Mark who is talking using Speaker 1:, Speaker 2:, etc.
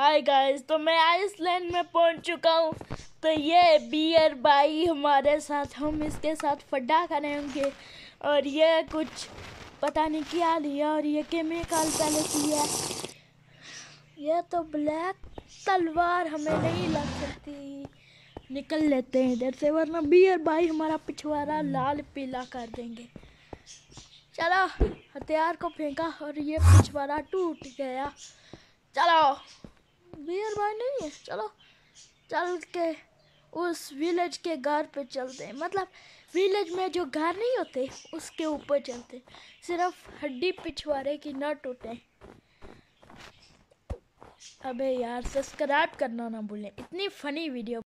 Speaker 1: Hi guys, तो मैं Iceland में पहुंच चुका हूँ। तो ये बियर भाई हमारे साथ, हम इसके साथ फड्डा करेंगे। और ये कुछ पता नहीं क्या लिया, और ये केमिकल पहले की है। ये तो ब्लैक तलवार हमें नहीं लग सकती। निकल लेते हैं इधर से, वरना बियर भाई हमारा पिछवाड़ा लाल पीला कर देंगे। चलो, हथियार को फेंका और ये पिछवाड़ा टूट गया। चलो, बियर भाई नहीं है, चलो चल के उस विलेज के घर पे चलते हैं। मतलब विलेज में जो घर नहीं होते उसके ऊपर चलते, सिर्फ हड्डी पिछवाड़े की न टूटे। अबे यार, सब्सक्राइब करना ना भूलें। इतनी फनी वीडियो